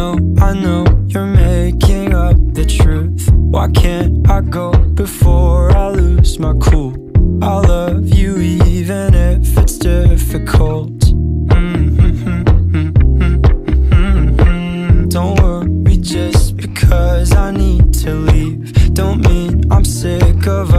know you're making up the truth. Why can't I go before I lose my cool? I'll love you even if it's difficult. Don't worry, just because I need to leave don't mean I'm sick of